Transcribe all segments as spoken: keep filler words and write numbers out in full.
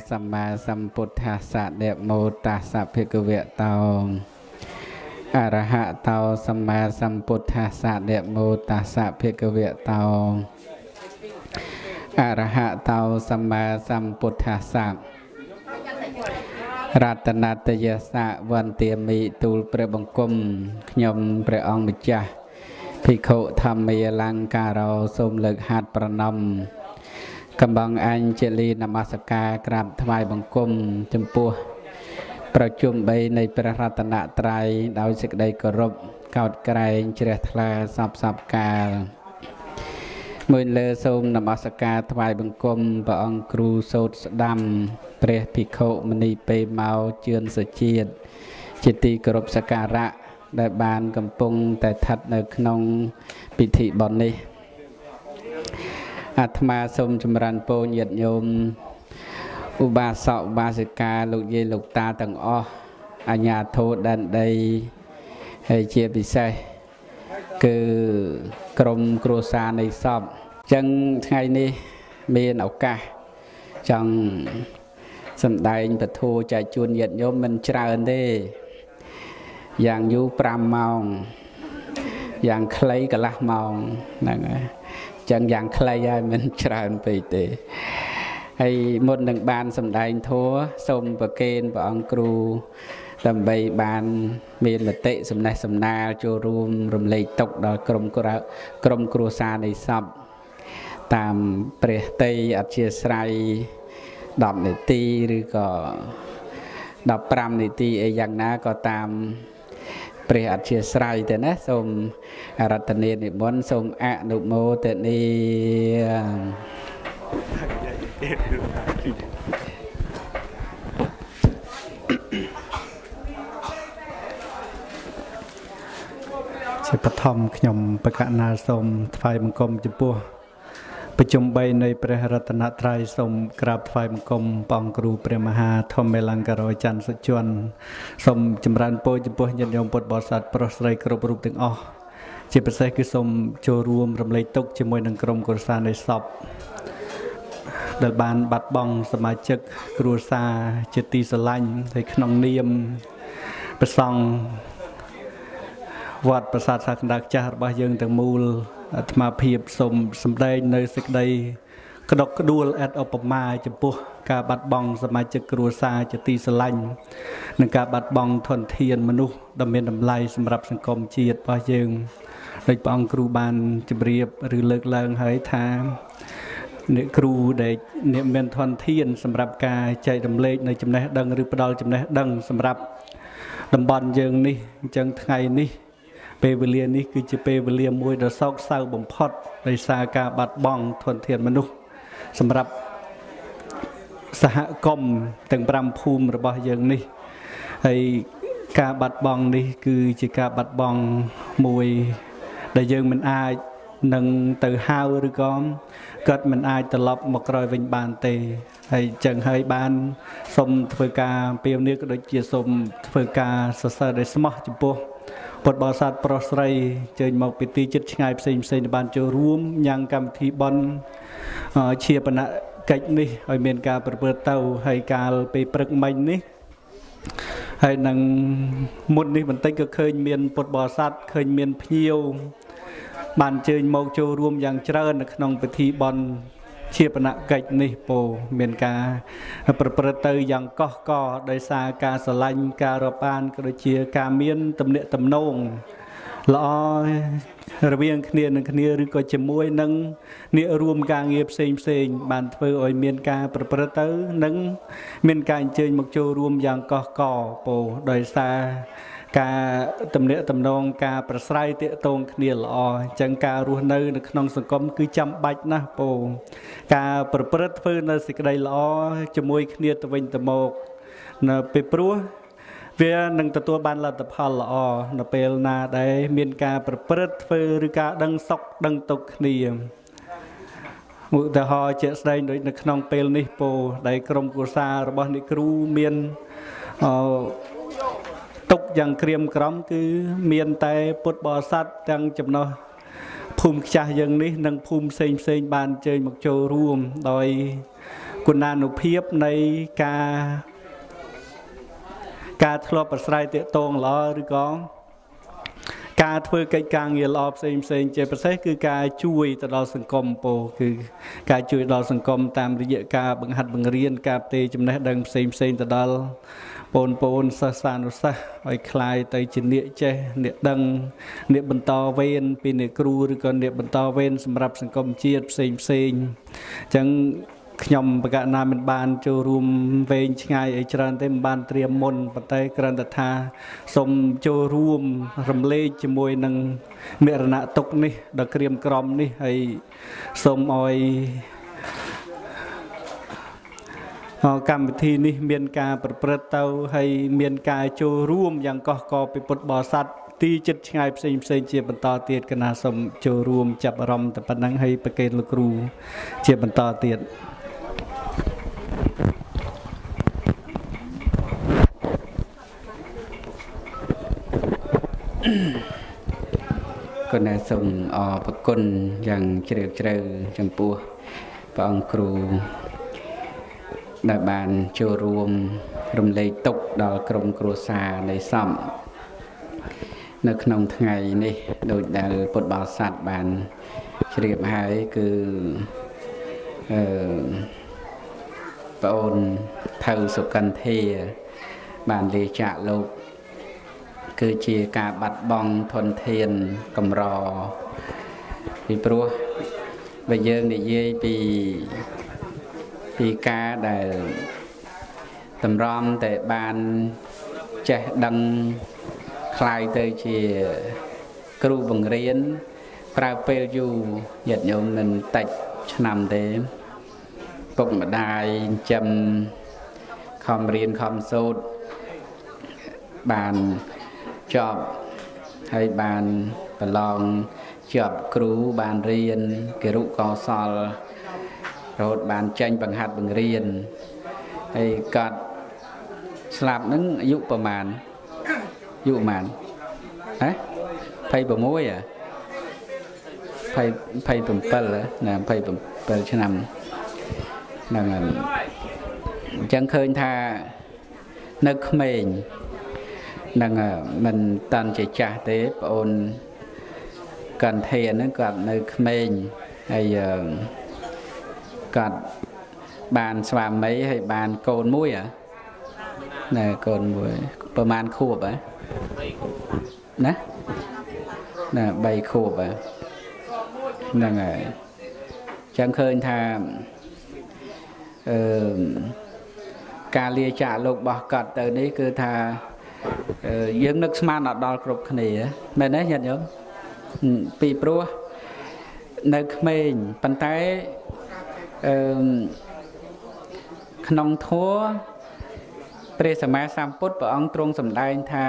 สัมมาสัมพุทธัสสะเดโมตัสสะภิกขเวตาอะระหะโตสัมมาสัมพุทธัสสะเดโมตัสสะภิกขเวตาอะระหะโตสัมมาสัมพุทธัสสะรัตนัตยสะวันเตียมิตูลเปรบังกุมขยมเปรองมิจฉาภิกขุธรรมยลังการเราสมเลิกหัดประนมกำบังอัญเจลีนมัสการกราบถวายบังกุมจำปัวประชุมใบในพระรัตนตรัยดาวสิกได้กรบเก่าไกรเจริญทลาสับสับกาลมือเลอสมนมัสการถวายบังกุมพระองค์ครูโสดดำเปรภิกขุมณีเปเมาเจือนสจีดจิตติกรบสการะได้บานกำปงแต่ทัดในขนมปิธิบอนนี้อาตมาสมจำรันโปญญโยมอุบาสกอุบาสิกาลูกเยลูกตาต่างอ้ออาญาโทดันใดให้เจียบิเศษคือกรมครัวซาในสอบจังไงนี้มีนเอากาจังสำได้ปะทูใจจุนญโยมมันจราอันเดอย่างยูปรามมองอย่างใครกะละมองนั่นไงจังอย่างใครยายมันจราไปเตะให้หมดหนึ่งบานสำได้ทัวสมประเกณฑ์ประองครูตำใบบานมีมติสำนักสำนาโจรวมรวมเลยตกดอกกรมกระกรมครัวซาในซับตามเปรตยอัจฉริยดอกในตีหรือก็ดอกปรามในตีเออย่างนั้นก็ตามเปรตอัจฉริยแต่นะสมรัตเนนิบนสมอนุโมทนีเชปธรรมขยมประกาศนาสมไฟมังกรจุปัวประจุมใบในพระรัตนตรัยสมกราบไฟมังกรปองครูเปรมหาธรรมเมลังกรอยจันทร์สุจวนสมจำรันโปจุปัวยันยมปดบอสัตปรสไรกรบรูปถึงอ๋อเจ็บเสกคือสมโจรวมรำเลยตกจมวยนังกรมกรสานในสอบเดลบานบัดบองสมาชิกครูซาเจติสลันในขนมเนียมประซองวัดประสาทสักดักจ่าบายังแต่มูลอาตมาเพียบสมสมได้ในสิกใดกระดกกระดูลแอดอปมาจมปุการบัดบองสมาชิกครูซาเจติสลันในการบัดบองทนเทียนมนุษย์ดำเนินดำไลสำหรับสังคมเจียดบายังโดยปองครูบานจมเรียบหรือเลิกเลิงหายทางเนื้อครูได้เนื้อเมนทอนเทียนสำหรับการใจดำเล็กในจำแนกดังหรือประดอลจำแนกดังสำหรับดำบอลยังนี่จังไงนี่เปเวเลียนี่คือจะเปเวเลียมวยเดอซอกเศร้าบ่มพอดในสาการบัดบองทอนเทียนมนุษย์สำหรับสหกรมต่างปรำภูมิระบอบยังนี่ให้การบัดบองนี่คือจะการบัดบองมวยได้ยังมันอายนังtừ hao หรือก้อมเกิดมันอายตลบมากรอยวิญบานเตให้จังให้บานสมเพื่อการเปียวนี้ก็โดยเจียสมเพื่อการสเสด็จสมอจุปัวปดบอสัตปรสไรเจอมาปิติจิตง่ายเซ็งเซ็งบานจะรวมยังกรรมทีบอลเชียปนะกิจนี่ให้เมียนการประเปิดเต้าให้การไปปรึกมันนี่ให้นังมุดนี่มันตั้งก็เคยเมียนปดบอสัตเคยเมียนเพียวบานเจอโมโจรวมอย่างเจริญในขนมปฏิบอลเชียปนะกิจนี่โปเมียนกาประประเตยอย่างก็ก็โดยสาการสลันการรบานก็โดยเชียการเมียนตำเนะตำนงล้อระเบียงเนียนเนียหรือก็จะมวยนั่งเนียรวมการเงียบเซ็งเซ็งบานเพื่อโอยเมียนกาประประเตยนั่งเมียนการเจอโมโจรวมอย่างก็ก็โปโดยสาการตำเนะตำนองการประสายเตะตรงเนียลอจังการรู้ในในขนมสังคมคือจำบัดนะโปการประพฤติเพื่อในสิ่งใดลอจะมวยเนียตะวันตะโมกในเปปรัวเวียนังตัวบ้านเราตะพลอในเปลนาได้มีการประพฤติเพื่อหรือการดังซอกดังตกเนียมุตหอเจสได้โดยในขนมเปลนิโปได้กรมกุศลระบนิครูเมียนตกอย่างเกรียมกรำคือเมียนแต่ปุตบอสัตจังจำนวนภูมิใจอย่างนี้นังภูมิเซงเซงบานเจยมักโจรวมโดยគុណានុភាពនៃការការធ្លាប់ប្រស្រ័យទាក់ទងល្អឬក៏ការធ្វើកិច្ចការងារល្អផ្សេងផ្សេងជាពិសេសគឺការជួយទៅដល់សង្គមពោគឺការជួយដល់សង្គមតាមរយៈការបង្ហាត់បង្រៀនការផ្ទេរចំណេះដឹងផ្សេងផ្សេងទៅដល់បងប្អូនសិស្សានុសិស្សឲ្យคลายទៅជាអ្នកចេះអ្នកដឹងអ្នកបន្តវេនពីអ្នកគ្រូឬក៏អ្នកបន្តវេនសម្រាប់សង្គមជាតិផ្សេងផ្សេងអញ្ចឹងខ្ញុំបកណាមិនបានចូលរួមវែងឆ្ងាយអីច្រើនទេមិនបានត្រៀមមុនប៉ុន្តែគ្រាន់តែថាសូមចូលរួមរំលែកជាមួយនឹងមរណទុក្ខនេះដល់ក្រៀមក្រំនេះហើយសូមឲ្យកម្មវិធីនេះមានការប្រព្រឹត្តទៅហើយមានការចូលរួមយ៉ាងកុះករពីពុទ្ធបរិស័ទទីចិត្តឆ្ងាយផ្សេងផ្សេងជាបន្តទៀតកណាសូមចូលរួមចាប់អារម្មណ៍តែប៉ុណ្ណឹងហើយប្រកេតលោកគ្រូជាបន្តទៀតគណៈសូមអរព្រគុណយ៉ាងជ្រាលជ្រៅចំពោះព្រះអង្គគ្រូដែលបានចូលរួមរំលែកទុក្ខដល់ក្រុមគ្រួសារនៃសំនៅក្នុងថ្ងៃនេះដោយដែលពុទ្ធបរិស័ទបានជ្រាបហើយគឺអឺបងអូនថៅសុកិន្ធាបានលាចាកលោកគឺជាការបាត់បង់ធនធានកម្រពីព្រោះបើយើងនិយាយពីពីការដែលតម្រាំតែបានចេះដឹងคล้ายទៅជាគ្រូបង្រៀនប្រើពេលយូរញាតិញោមមិនតិចឆ្នាំទេពុកម្ដាយចិញ្ចឹមខំរៀនខំសូត្របានចប់ហើយបានប្រឡងជាប់គ្រូបានរៀនគរុកោសលរហូតបានចេញបង្ហាត់បង្រៀនហើយកាត់ស្លាប់នឹងអាយុប្រមាណអាយុប្រមាណហ៎ยี่สิบหกហ៎ยี่สิบยี่สิบเจ็ดណាยี่สิบเจ็ดឆ្នាំហ្នឹងហើយអញ្ចឹងឃើញថានៅក្មេងហ្នឹងមិនតាន់ជាចាស់ទេបងអូនកន្ធានហ្នឹងគាត់នៅក្មេងហើយគាត់បានស្វាមីហើយបានកូនមួយហ៎ណែកូនមួយប្រហែលខួបហ៎ណាណាបីខួបហ៎ហ្នឹងហើយចឹងឃើញថាអឺការលាចាកលោករបស់គាត់ទៅនេះគឺថាយើងនឹកស្មានអត់ដល់គ្រប់គ្នាមែនទេញាតិញោមពីព្រោះនៅក្មេងប៉ុន្តែអឺក្នុងធម៌ព្រះសម្មាសម្ពុទ្ធព្រះអង្គទ្រង់សម្ដែងថា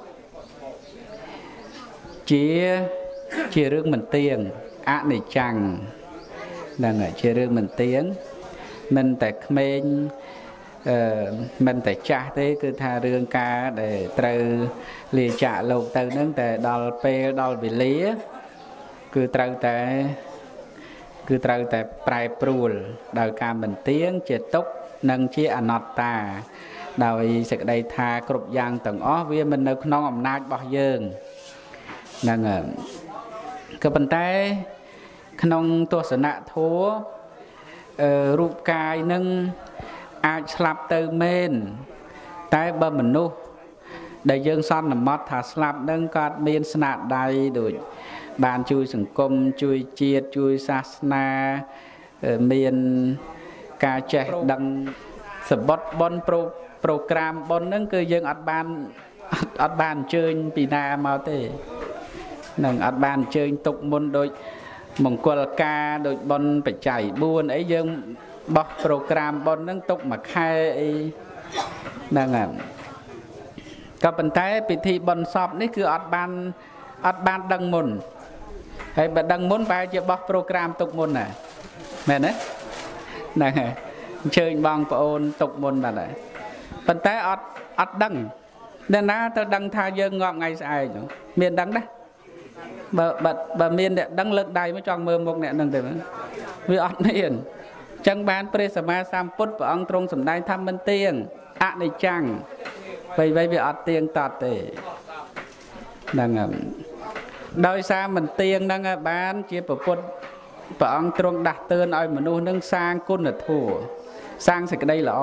ជាជារឿងមិនទៀងអនិច្ចំហ្នឹងហើយជារឿងមិនទៀងមិនតែក្មេងអឺមិនតែចាស់ទេគឺថារឿងការដែលត្រូវលាចាកលោកទៅហ្នឹងតែដល់ពេលដល់វេលាគឺត្រូវតែគឺត្រូវតែប្រែប្រួលដោយការមិនទៀងជាទុក្ខនិងជាអនត្តាដោយសេចក្តីថាគ្រប់យ៉ាងទាំងអស់វាមិននៅក្នុងអំណាចរបស់យើងហ្នឹងហើយក៏ប៉ុន្តែក្នុងទស្សនៈធម៌អឺរូបកាយនឹងអាចស្លាប់ទៅមែនតែបើមនុស្សដែលយើងសន្មត់ថាស្លាប់នឹងគាត់មានស្នាដៃដូចបានជួយសង្គមជួយជាតិជួយសាសនាមានការចេះដឹងសបុតប៉ុនប្រូប្រូក្រាមប៉ុនហ្នឹងគឺយើងអត់បានអត់បានអញ្ជើញពីណាមកទេនឹងអត់បានអញ្ជើញទុកមុនដូចមង្គលការដូចប៉ុនបច្ច័យបួនអីយើងបោះប្រូក្រាមប៉ុនហ្នឹងទុកមួយខែអីហ្នឹងហើយក៏ប៉ុន្តែពិធីបុណ្យសពនេះគឺអត់បានអត់បានដឹងមុនហើយបើដឹងមុនបែរជាបោះប្រូក្រាមទុកមុនណាមែនទេហ្នឹងហើយអញ្ជើញបងប្អូនទុកមុនបាទប៉ុន្តែអត់អត់ដឹងអ្នកណាទៅដឹងថាយើងងាប់ថ្ងៃស្អែកមានដឹងដែរបើបើបើមានអ្នកដឹងលើកដៃមកចង់មើលមុខអ្នកហ្នឹងទៅវាអត់មានចឹងបានព្រះសម្មាសម្ពុទ្ធព្រះអង្គទ្រង់សម្ដែងថាមិនទៀងអនិច្ចំបីបីវាអត់ទៀងតត់ទេហ្នឹងហើយដោយសារមិនទៀងហ្នឹងបានជាពុទ្ធព្រះអង្គទ្រង់ដាស់តឿនឲ្យមនុស្សនឹងសាងគុណធម៌សាងសេចក្តីល្អ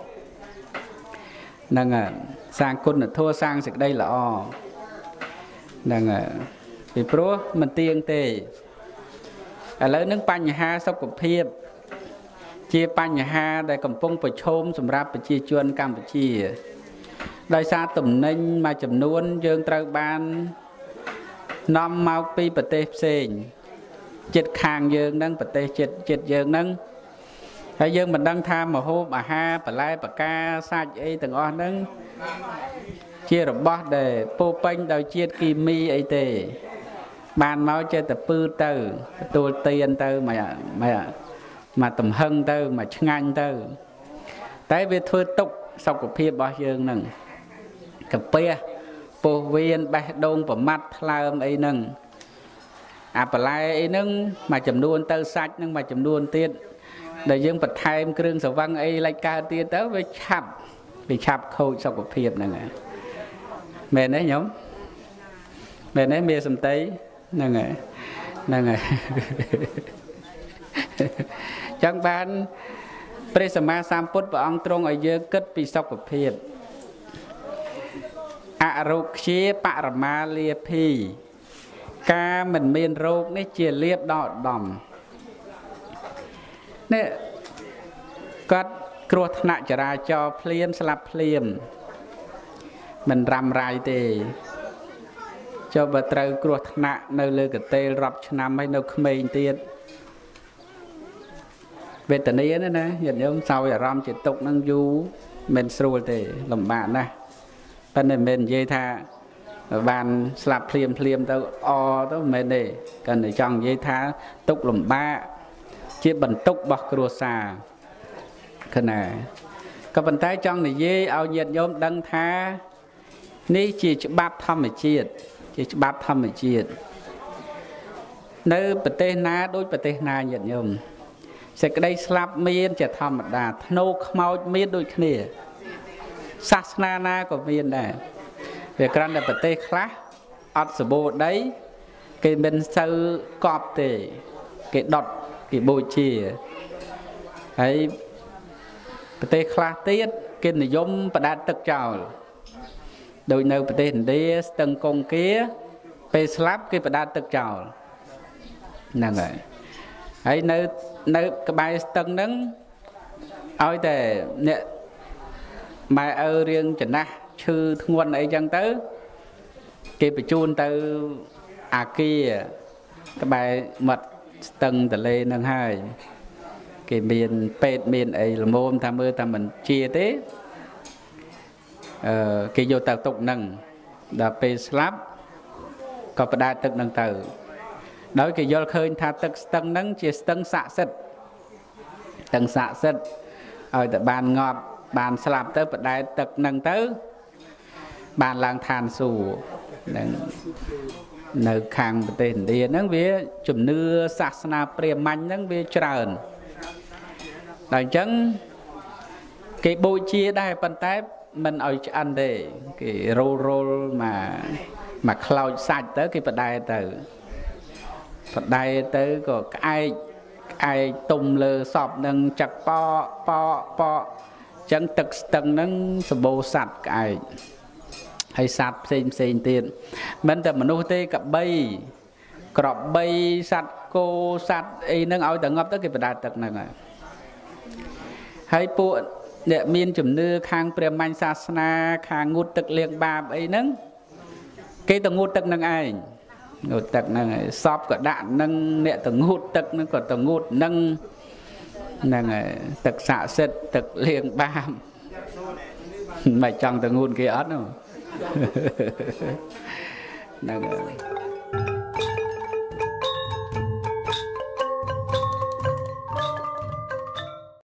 ហ្នឹងហើយសាងគុណធម៌សាងសេចក្តីល្អហ្នឹងហើយពីព្រោះមិនទៀងទេឥឡូវនឹងបញ្ហាសុខភាពជាបញ្ហាដែលកំពុងប្រឈមសម្រាប់ប្រជាជនកម្ពុជាដោយសារទំនិញមួយចំនួនយើងត្រូវបាននាំមកពីប្រទេសផ្សេងជិតខាងយើងហ្នឹងប្រទេសជិតជិតយើងហ្នឹងហើយយើងមិនដឹងថាម្ហូបអាហារបន្លែបកាសាច់អីទាំងអស់ហ្នឹងជារបស់ដែលពោពេញដោយជាតិគីមីអីទេបានមកចេះតែពឺទៅទទួលទានទៅមកមកមកទំហឹងទៅមកឆ្ងាញ់ទៅតែវាធ្វើទុកសុខភាពរបស់យើងហ្នឹងកាពះពោះវៀនបេះដូងប្រមាត់ថ្លើមអីហ្នឹងអាបន្លែអីហ្នឹងមួយចំនួនទៅសាច់ហ្នឹងមួយចំនួនទៀតដែលយើងបន្ថែមគ្រឿងស្រវឹងអីលិចកើតទៀតទៅវាឆាប់វាឆាប់ខូចសុខភាពហ្នឹងហើយមែនទេញោមមែនទេមានសំតីហ្នឹងហើយហ្នឹងហើយចឹងបានព្រះសម្មាសម្ពុទ្ធព្រះអង្គទ្រង់ឲ្យយើងគិតពីសុខភាពអរោគ្យាបរមាលាភីការមិនមានរោគនេះជាលាភដ៏ឧត្តមនេះគាត់គ្រោះថ្នាក់ចរាចរណ៍ភ្លាមស្លាប់ភ្លាមមិនរ៉ាំរ៉ៃទេចុះបើត្រូវគ្រោះថ្នាក់នៅលើកន្ទេលរាប់ឆ្នាំហើយនៅក្មេងទៀតវេទនាណាណាញាតិញោមសោយអារម្មណ៍ជាទុកនឹងយូរមិនស្រួលទេលំបាកណាស់ប៉ុន្តែមិនមែននិយាយថាបានស្លាប់ភ្លាមភ្លាមទៅអទៅមិនមែនទេគាត់តែចង់និយាយថាទុកលំបាកជាបន្ទុករបស់គ្រួសារគណាក៏ប៉ុន្តែចង់និយាយឲ្យញាតិញោមដឹងថានេះជាច្បាប់ធម្មជាតិជាច្បាប់ធម្មជាតិនៅប្រទេសណាដូចប្រទេសណាញាតិញោមសេចក្តីស្លាប់មានជាធម្មតាធ្នូខ្មោចមានដូចគ្នាសាសនាណាក៏មានដែរវាគ្រាន់តែប្រទេសខ្លះអត់សបោដីគេមិនសូវកប់ទេគេដុតគេបូជាហើយប្រទេសខ្លះទៀតគេនិយមបដាត់ទឹកចោលដូចនៅប្រទេសឥណ្ឌាស្ទឹងកុងគាពេលស្លាប់គេបដាត់ទឹកចោលហ្នឹងហើយហើយនៅនៅក្បែរស្ទឹងហ្នឹងឲ្យតែអ្នកម៉ែឪរៀងចំណាស់ឈឺធ្ងន់អីចឹងទៅគេបញ្ជូនទៅអាគារក្បែរមាត់ស្ទឹងទន្លេហ្នឹងហើយគេមានពេទ្យមានអីល្មមថាមើលថាមិនជាទេអឺគេយកទៅទុកហ្នឹងដល់ពេលស្លាប់ក៏ផ្ដាច់ទឹកហ្នឹងទៅដោយគេយល់ឃើញថាទឹកស្ទឹងហ្នឹងជាស្ទឹងស័ក្តិសិទ្ធិស្ទឹងស័ក្តិសិទ្ធិឲ្យតែបានងាប់បានស្លាប់ទៅផ្ដែតទឹកហ្នឹងទៅបានឡើងឋានសួគ៌នឹងនៅខាងប្រទេសឥណ្ឌាហ្នឹងវាជំនឿសាសនាព្រាហ្មណ៍ហ្នឹងវាច្រើនដល់អញ្ចឹងគេបូជាដែរប៉ុន្តែមិនឲ្យឆ្អិនទេគេរោលរោលមកមកខ្លោចសាច់ទៅគេបដែទៅបដែទៅក៏ក្អែកក្អែកទុំលើសពនឹងចាក់ប៉ប៉ប៉ចឹងទឹកស្ទឹងហ្នឹងសម្បូរសត្វក្អែកហើយសត្វផ្សេងផ្សេងទៀតមិនតែមនុស្សទេកបីក្របីសត្វគោសត្វអីហ្នឹងឲ្យតែងាប់ទៅគេបដាទឹកហ្នឹងហើយហើយពួកអ្នកមានជំនឿខាងព្រះមញ្ញសាសនាខាងងូតទឹកលាងបាបអីហ្នឹងគេទៅងូតទឹកហ្នឹងឯងងូតទឹកហ្នឹងហើយសពក៏ដាក់នឹងអ្នកទៅងូតទឹកហ្នឹងក៏ទៅងូតនឹងហ្នឹងហើយទឹកស័ក្តិសិទ្ធិទឹកលាងបាបមិនចង់ទៅងូតគេអត់ហ្នឹងហ្នឹងហើយ